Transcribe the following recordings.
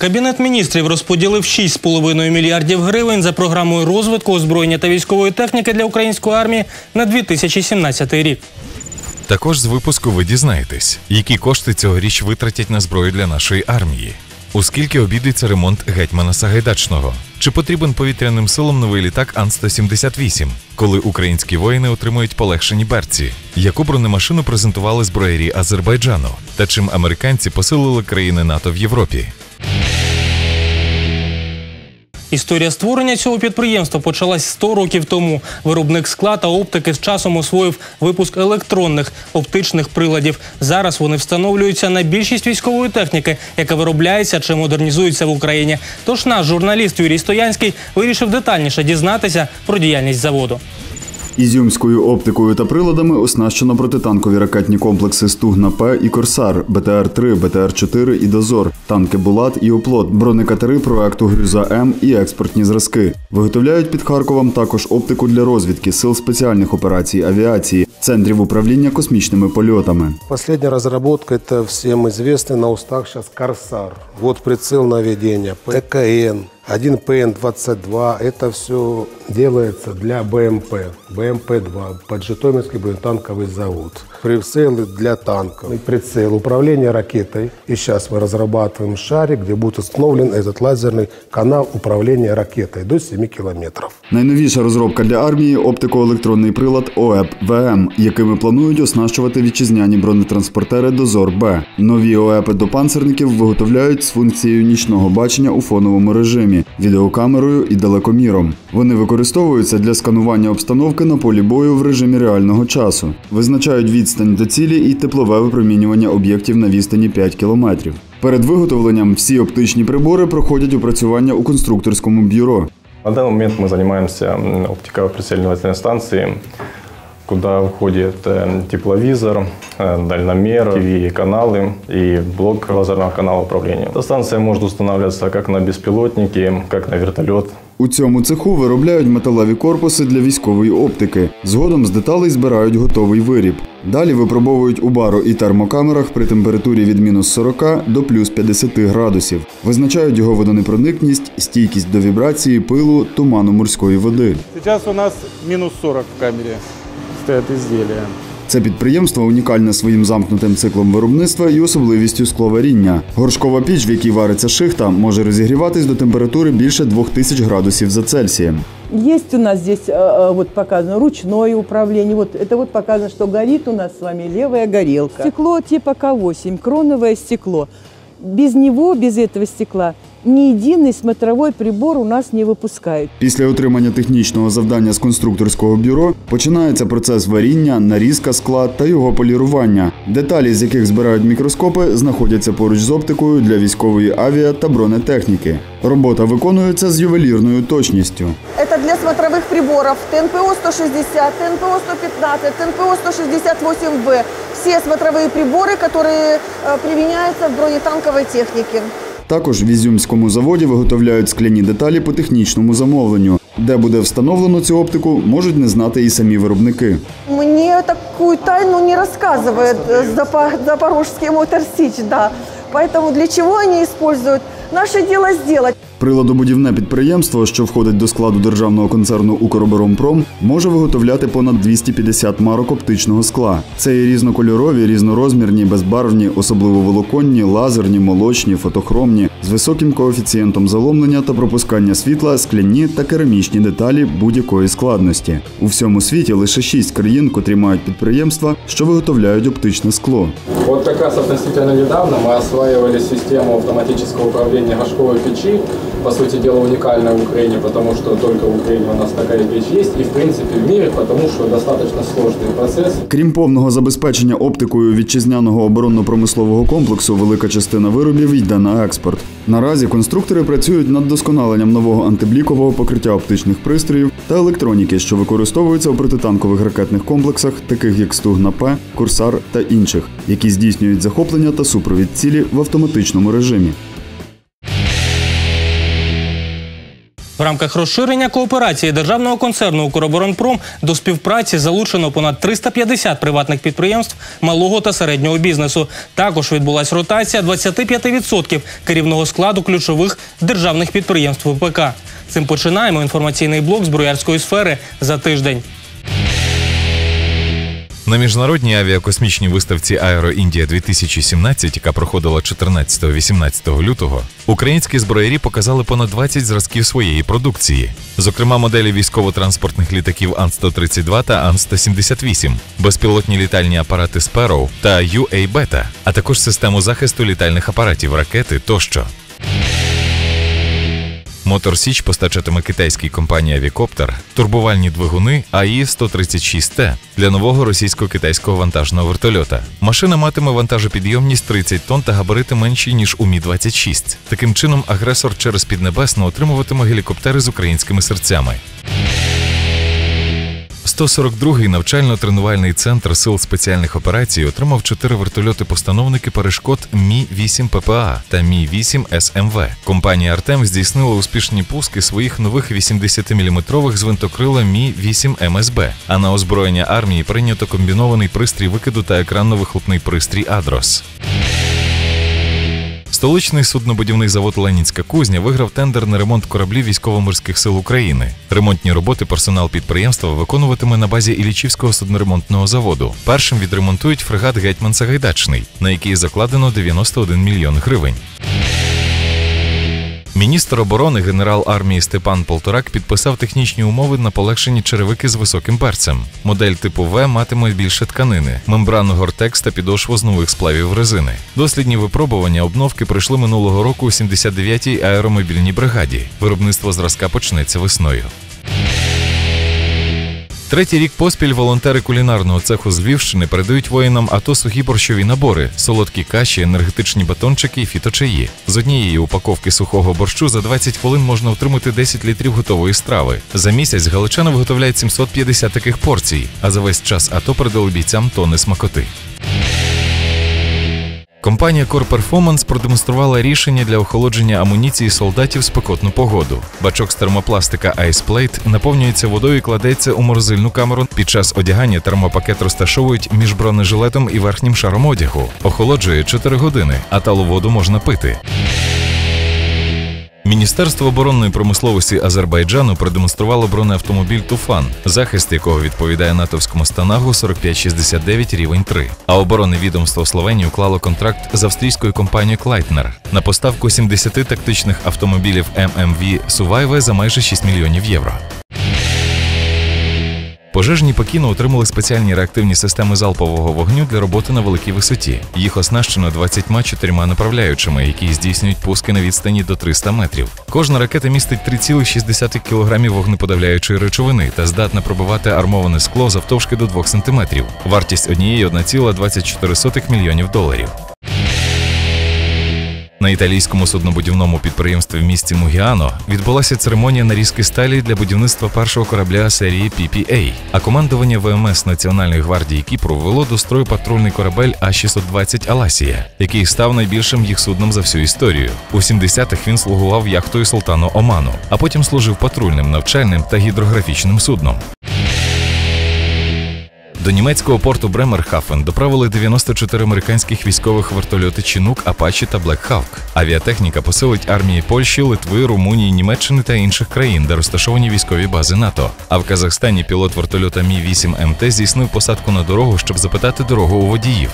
Кабінет міністрів розподілив 6,5 мільярдів гривень за програмою розвитку озброєння та військової техніки для української армії на 2017 рік. Також з випуску ви дізнаєтесь, які кошти цьогоріч витратять на зброю для нашої армії. У скільки обійдеться ремонт гетьмана Сагайдачного? Чи потрібен повітряним силам новий літак Ан-178? Коли українські воїни отримують полегшені берці? Яку бронемашину презентували зброярі Азербайджану? Та чим американці посилили країни НАТО в Європі? Історія створення цього підприємства почалась 100 років тому. Виробник скла та оптики з часом освоїв випуск електронних оптичних приладів. Зараз вони встановлюються на більшість військової техніки, яка виробляється чи модернізується в Україні. Тож наш журналіст Юрій Стоянський вирішив детальніше дізнатися про діяльність заводу. Ізюмською оптикою та приладами оснащено протитанкові ракетні комплекси «Стугна-П» і «Корсар», БТР-3, БТР-4 і «Дозор», танки «Булат» і «Оплот», бронекатери проекту «Грюза-М» і експортні зразки. Виготовляють під Харковом також оптику для розвідки, сил спеціальних операцій, авіації, центрів управління космічними польотами. Последняя разработка – это всем известный на устах сейчас «Корсар». Вот прицел наведения, ПКН, 1 ПН-22. Это все делается для БМП, БМП-2, Поджитомирский бронетанковый завод. Прицелы для танков, прицел управления ракетой. И сейчас мы разрабатываем шарик, где будет установлен этот лазерный канал управления ракетой до 7 километров. Найновіша розробка для армії – оптико-електронний прилад ОЕП-ВМ, якими планують оснащувати вітчизняні бронетранспортери «Дозор-Б». Нові ОЕПи до панцерників виготовляють з функцією нічного бачення у фоновому режимі, відеокамерою і далекоміром. Вони використовуються для сканування обстановки на полі бою в режимі реального часу. Визначають відстань до цілі і теплове випромінювання об'єктів на відстані 5 кілометрів. Перед виготовленням всі оптичні прибори проходять опрацювання у конструкторському бюро. На данный момент мы занимаемся оптико-прицельной станцией, куда входит тепловизор, дальномер, ТВ-каналы и блок лазерного канала управления. Эта станция может устанавливаться как на беспилотники, как на вертолет. У цьому цеху виробляють металеві корпуси для військової оптики. Згодом з деталей збирають готовий виріб. Далі випробовують у баро- і термокамерах при температурі від мінус 40 до плюс 50 градусів. Визначають його водонепроникність, стійкість до вібрації, пилу, туману морської води. Зараз у нас мінус 40 в камері стоять ізделія. Це підприємство унікальне своїм замкнутим циклом виробництва і особливістю скловаріння. Горшкова піч, в якій вариться шихта, може розігріватись до температури більше 2000 градусів за Цельсієм. Есть у нас здесь вот показано ручное управление. Вот это вот показано, что горит у нас с вами левая горелка. Стекло типа К8, кроновое стекло. Без него, без этого стекла, ни единый смотровой прибор у нас не выпускают. Після отримання технічного завдання з конструкторського бюро починається процес варіння, нарізка скла та його полірування. Деталі, з яких збирають мікроскопи, знаходяться поруч з оптикою для військової авіа- та бронетехніки. Робота виконується з ювелірною точністю. Это для смотровых приборов ТНПО-160, ТНПО-115, ТНПО-168В. Все смотровые приборы, которые применяются в бронетанковой технике. Також в Ізюмському заводі виготовляють скляні деталі по технічному замовленню. Де буде встановлено цю оптику, можуть не знати і самі виробники. Мне такую тайну не рассказывает Запорожский Моторсич, да. Поэтому для чего они используют? Наше дело сделать. Приладобудівне підприємство, що входить до складу державного концерну «Укроборонпром», може виготовляти понад 250 марок оптичного скла. Це і різнокольорові, різнорозмірні, безбарвні, особливо волоконні, лазерні, молочні, фотохромні, з високим коефіцієнтом заломлення та пропускання світла, скляні та керамічні деталі будь-якої складності. У всьому світі лише 6 країн, котрі мають підприємства, що виготовляють оптичне скло. Вот как раз относительно недавно мы осваивали систему автоматического управления горшковой печи. По сути дела, уникальная в Украине, потому что только в Украине у нас такая печь есть, и в принципе в мире, потому что достаточно сложный процесс. Крім повного забезпечення оптикою вітчизняного оборонно-промислового комплексу, велика частина виробів йде на експорт. Наразі конструктори працюють над досконаленням нового антиблікового покриття оптичних пристроїв та електроніки, що використовуються у протитанкових ракетних комплексах, таких як «Стугна-П», «Корсар» та інших, які здійснюють захоплення та супровід цілі в автоматичному режимі. В рамках розширення кооперації державного концерну «Укроборонпром» до співпраці залучено понад 350 приватних підприємств малого та середнього бізнесу. Також відбулася ротація 25% керівного складу ключових державних підприємств ВПК. Цим починаємо інформаційний блок зброярської сфери за тиждень. На міжнародній авіакосмічній виставці «Аеро-Індія-2017», яка проходила 14-18 лютого, українські зброярі показали понад 20 зразків своєї продукції. Зокрема, моделі військово-транспортних літаків Ан-132 та Ан-178, безпілотні літальні апарати Sparrow та UA-Beta, а також систему захисту літальних апаратів, ракети тощо. Мотор Січ постачатиме китайській компанії «Авікоптер» турбувальні двигуни АІ-136Т для нового російсько-китайського вантажного вертольота. Машина матиме вантажопідйомність 30 тонн та габарити менші, ніж у Мі-26. Таким чином, агресор через Піднебесну отримуватиме гелікоптери з українськими серцями. 142-й навчально-тренувальний центр Сил спеціальних операцій отримав 4 вертольоти-постановники перешкод Мі-8 ППА та Мі-8 СМВ. Компанія «Артем» здійснила успішні пуски своїх нових 80-мм звинтокрила Мі-8 МСБ, а на озброєння армії прийнято комбінований пристрій викиду та екранно-вихлопний пристрій «Адрос». Столичний суднобудівний завод «Ленінська кузня» виграв тендер на ремонт кораблів Військово-морських сил України. Ремонтні роботи персонал підприємства виконуватиме на базі Іллічівського судноремонтного заводу. Першим відремонтують фрегат «Гетьман Сагайдачний», на який закладено 91 мільйон гривень. Міністр оборони генерал армії Степан Полторак підписав технічні умови на полегшені черевики з високим берцем. Модель типу В матиме більше тканини, мембрану Гортекс та підошву з нових сплавів резини. Дослідні випробування обновки пройшли минулого року у 79-й аеромобільній бригаді. Виробництво зразка почнеться весною. Третій рік поспіль волонтери кулінарного цеху з Львівщини передають воїнам АТО сухі борщові набори, солодкі каші, енергетичні батончики і фіточаї. З однієї упаковки сухого борщу за 20 хвилин можна отримати 10 літрів готової страви. За місяць галичани виготовляють 750 таких порцій, а за весь час АТО передали бійцям тонни смакоти. Компанія Core Performance продемонструвала рішення для охолодження амуніції солдатів в спекотну погоду. Бачок з термопластика Ice Plate наповнюється водою і кладеться у морозильну камеру. Під час одягання термопакет розташовують між бронежилетом і верхнім шаром одягу. Охолоджує 4 години, а талу воду можна пити. Міністерство оборонної промисловості Азербайджану продемонструвало бронеавтомобіль «Туфан», захист якого відповідає натовському станагу 4569 рівень 3. А оборонне відомство Словенії уклало контракт з австрійською компанією «Клайтнер» на поставку 70 тактичних автомобілів ММВ «Сувайве» за майже 6 мільйонів євро. Пожежні Пекіну отримали спеціальні реактивні системи залпового вогню для роботи на великій висоті. Їх оснащено 24 направляючими, які здійснюють пуски на відстані до 300 метрів. Кожна ракета містить 3,6 кг вогнеподавляючої речовини та здатна пробивати армоване скло завтовшки до 2 см. Вартість однієї – $1,24 мільйонів. На італійському суднобудівному підприємстві в місті Мугіано відбулася церемонія нарізки сталі для будівництва першого корабля серії PPA, а командування ВМС Національної гвардії Кіпру ввело до строю патрульний корабель А-620 «Аласія», який став найбільшим їх судном за всю історію. У 70-х він слугував яхтою султану Оману, а потім служив патрульним, навчальним та гідрографічним судном. До німецького порту Бремерхафен доправили 94 американських військових вертольоти «Чінук», «Апачі» та «Блек Халк». Авіатехніка посилить армії Польщі, Литви, Румунії, Німеччини та інших країн, де розташовані військові бази НАТО. А в Казахстані пілот вертольота Мі-8 МТ здійснив посадку на дорогу, щоб запитати дорогу у водіїв.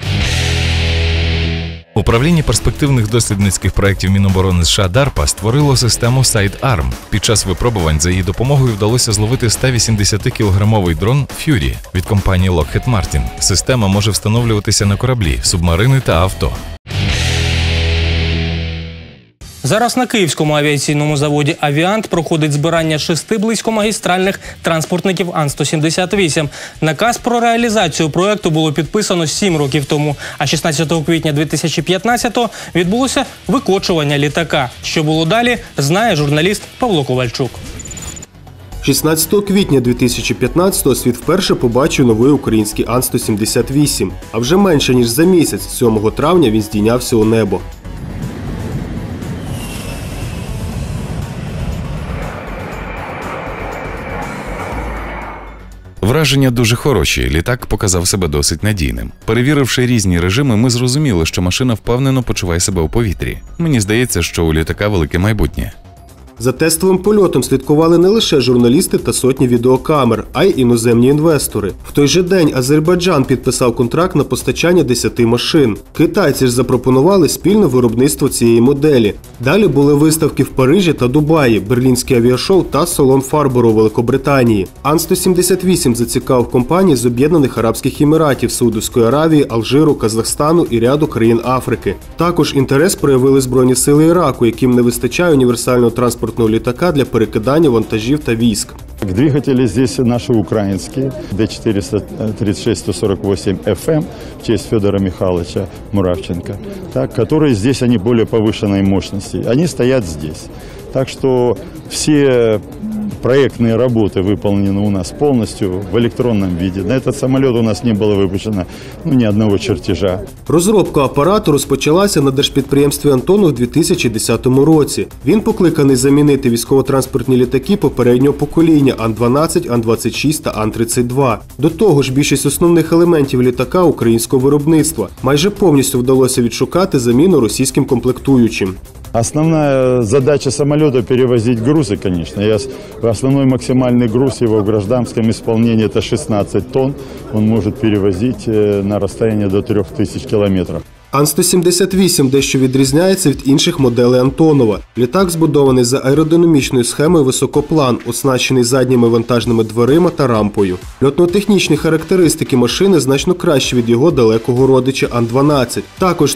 Управління перспективних дослідницьких проєктів Міноборони США DARPA створило систему SideArm. Під час випробувань за її допомогою вдалося зловити 180-кілограмовий дрон «Fury» від компанії Lockheed Martin. Система може встановлюватися на кораблі, субмарини та авто. Зараз на Київському авіаційному заводі «Авіант» проходить збирання 6 близькомагістральних транспортників Ан-178. Наказ про реалізацію проєкту було підписано 7 років тому, а 16 квітня 2015-го відбулося викочування літака. Що було далі, знає журналіст Павло Ковальчук. 16 квітня 2015-го світ вперше побачив новий український Ан-178. А вже менше ніж за місяць, 7 травня, він здійнявся у небо. Враження дуже хороші, літак показав себе досить надійним. Перевіривши різні режими, ми зрозуміли, що машина впевнено почуває себе у повітрі. Мені здається, що у літака велике майбутнє. За тестовим польотом слідкували не лише журналісти та сотні відеокамер, а й іноземні інвестори. В той же день Азербайджан підписав контракт на постачання 10 машин. Китайці ж запропонували спільне виробництво цієї моделі. Далі були виставки в Парижі та Дубаї, Берлінське авіашоу та салон Фарборо у Великобританії. Ан-178 зацікавив компанії з Об'єднаних Арабських Еміратів, Саудовської Аравії, Алжиру, Казахстану і ряду країн Африки. Також інтерес проявили Збройні сили Іраку, яким не вистачає універсального транспортного літака для перекидання вантажів та військ. Двигатели здесь наши украинские, Д-436-148ФМ в честь Федора Михайловича Муравченко, так, которые здесь они более повышенной мощности. Они стоят здесь. Так что все проектные работы выполнены у нас полностью в электронном виде. На этот самолет у нас не было выпущено ни одного чертежа. Розробка апарату розпочалася на держпідприємстві «Антонов» у 2010 році. Він покликаний замінити військово-транспортні літаки попереднього покоління Ан-12, Ан-26 та Ан-32. До того ж, більшість основних елементів літака українського виробництва. Майже повністю вдалося відшукати заміну російським комплектуючим. Основная задача самолета – перевозить грузы, конечно. Основной максимальный груз его в гражданском исполнении – это 16 тонн. Он может перевозить на расстояние до 3000 километров. Ан-178 дещо відрізняється від інших моделей Антонова. Літак збудований за аеродинамічною схемою високоплан, оснащений задніми вантажними дверима та рампою. Льотно-технічні характеристики машини значно кращі від його далекого родича Ан-12. Також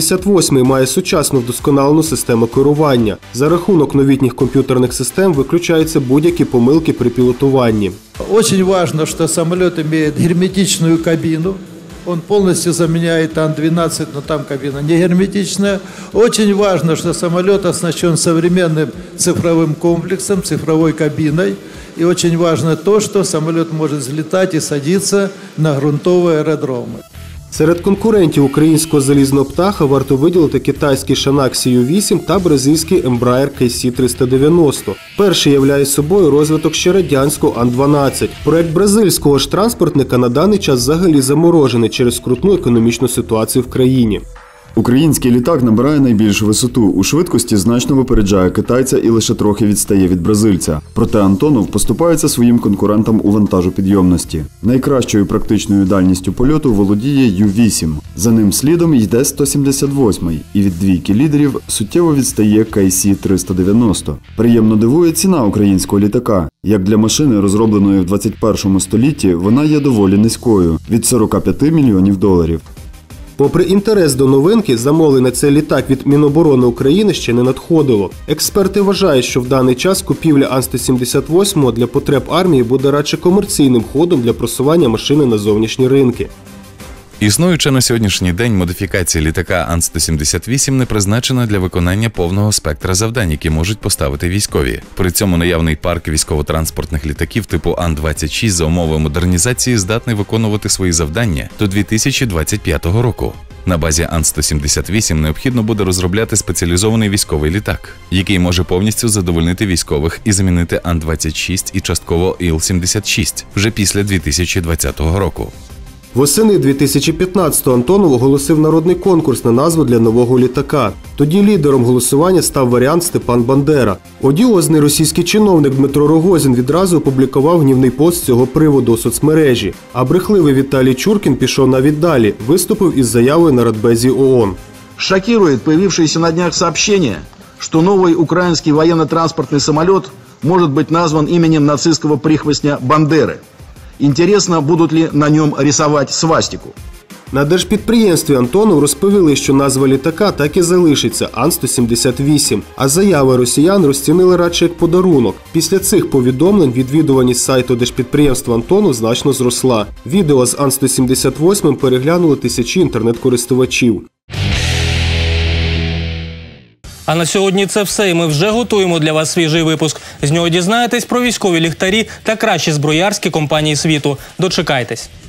178 має сучасну вдосконалену систему керування. За рахунок новітніх комп'ютерних систем виключаються будь-які помилки при пілотуванні. Очень важно, что самолет имеет герметичную кабину. Он полностью заменяет Ан-12, но там кабина не герметичная. Очень важно, что самолет оснащен современным цифровым комплексом, цифровой кабиной. И очень важно то, что самолет может взлетать и садиться на грунтовые аэродромы. Серед конкурентів українського залізного птаха варто виділити китайський Шанак Сію-8 та бразильський Embraer KC-390. Перший являє собою розвиток ще радянського Ан-12. Проект бразильського ж транспортника на даний час взагалі заморожений через скрутну економічну ситуацію в країні. Український літак набирає найбільшу висоту. У швидкості значно випереджає китайця і лише трохи відстає від бразильця. Проте Антонов поступається своїм конкурентам у вантажопідйомності. Найкращою практичною дальністю польоту володіє Ю-8. За ним слідом йде 178 і від двійки лідерів суттєво відстає KC-390. Приємно дивує ціна українського літака. Як для машини, розробленої в 21 столітті, вона є доволі низькою – від 45 мільйонів доларів. Попри інтерес до новинки, замовлень на цей літак від Міноборони України ще не надходило. Експерти вважають, що в даний час купівля Ан-178 для потреб армії буде радше комерційним ходом для просування машини на зовнішні ринки. Існуюча на сьогоднішній день модифікація літака Ан-178 не призначена для виконання повного спектра завдань, які можуть поставити військові. При цьому наявний парк військово-транспортних літаків типу Ан-26 за умови модернізації здатний виконувати свої завдання до 2025 року. На базі Ан-178 необхідно буде розробляти спеціалізований військовий літак, який може повністю задовольнити військових і замінити Ан-26 і частково Іл-76 вже після 2020 року. Восени 2015-го Антонов оголосив народний конкурс на назву для нового літака. Тоді лідером голосування став варіант Степан Бандера. Одіозний російський чиновник Дмитро Рогозін відразу опублікував гнівний пост з цього приводу у соцмережі. А брехливий Віталій Чуркін пішов навіть далі, виступив із заявою на Радбезі ООН. Шокирует появившееся на днях сообщение, что новый украинский военно-транспортный самолет может быть назван именем нацистского прихвостня Бандеры. Интересно, будут ли на нем рисовать свастику. На держпідприємстві Антонов розповіли, що назва літака так і залишиться – Ан-178, а заяви росіян розцінили радше як подарунок. Після цих повідомлень відвідуваність сайту держпідприємства Антонов значно зросла. Відео з Ан-178 переглянули тисячі інтернет-користувачів. А на сьогодні це все, і ми вже готуємо для вас свіжий випуск. З нього дізнаєтесь про військові ліхтарі та кращі зброярські компанії світу. Дочекайтесь.